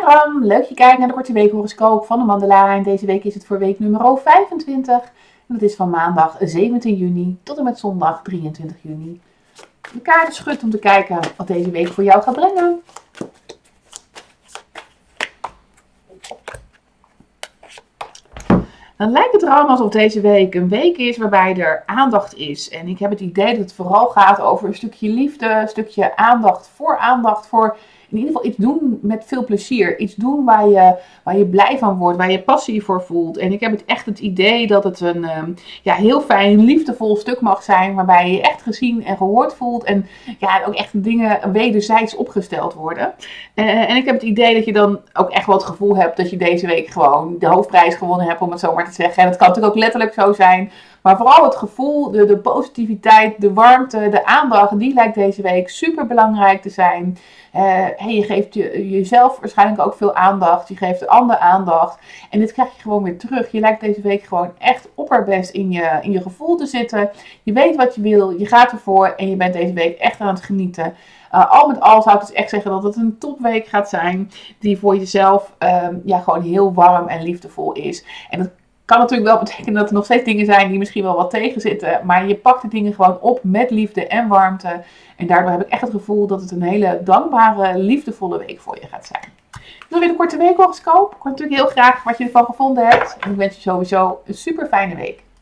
Ram, leuk je kijkt naar de korte weekhoroscoop van de Mandala. En deze week is het voor week nummer 25. En dat is van maandag 17 juni tot en met zondag 23 juni. De kaarten schud om te kijken wat deze week voor jou gaat brengen. Dan lijkt het er allemaal alsof deze week een week is waarbij er aandacht is. En ik heb het idee dat het vooral gaat over een stukje liefde, een stukje aandacht voor in ieder geval iets doen met veel plezier. Iets doen waar je blij van wordt, waar je passie voor voelt. En ik heb echt het idee dat het een heel fijn, liefdevol stuk mag zijn. Waarbij je je echt gezien en gehoord voelt. En ook echt dingen wederzijds opgesteld worden. En ik heb het idee dat je dan ook echt wel het gevoel hebt dat je deze week gewoon de hoofdprijs gewonnen hebt, om het zo maar te zeggen. En het kan natuurlijk ook letterlijk zo zijn. Maar vooral het gevoel, de positiviteit, de warmte, de aandacht, die lijkt deze week super belangrijk te zijn. Je geeft jezelf waarschijnlijk ook veel aandacht. Je geeft de ander aandacht. En dit krijg je gewoon weer terug. Je lijkt deze week gewoon echt opperbest in je gevoel te zitten. Je weet wat je wil. Je gaat ervoor. En je bent deze week echt aan het genieten. Al met al zou ik dus echt zeggen dat het een topweek gaat zijn. Die voor jezelf gewoon heel warm en liefdevol is. En dat kan natuurlijk wel betekenen dat er nog steeds dingen zijn die misschien wel wat tegenzitten. Maar je pakt de dingen gewoon op met liefde en warmte. En daardoor heb ik echt het gevoel dat het een hele dankbare, liefdevolle week voor je gaat zijn. Dit is weer een korte weekhoroscoop. Ik hoor natuurlijk heel graag wat je ervan gevonden hebt. En ik wens je sowieso een super fijne week.